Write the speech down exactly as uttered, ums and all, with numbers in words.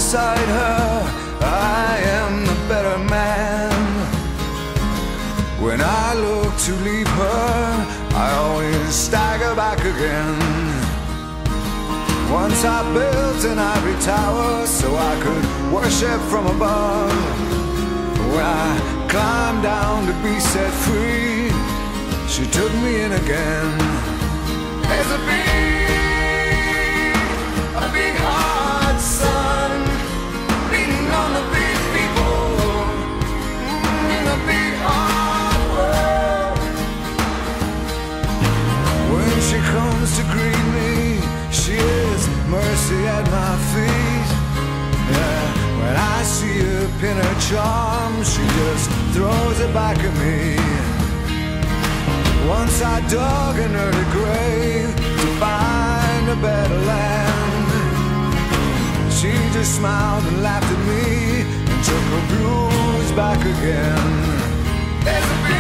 beside her, I am the better man. When I look to leave her, I always stagger back again. Once I built an ivory tower so I could worship from above. When I climbed down to be set free, she took me in again. There's a big, a big hot sun beating on the big people in a big hard world. When she comes to greet me, she is mercy at my feet. Yeah, when I see her pin her charm, she just throws it back at me. Once I dug an early grave to find a better land. She just smiled and laughed at me and took her blues back again. There's a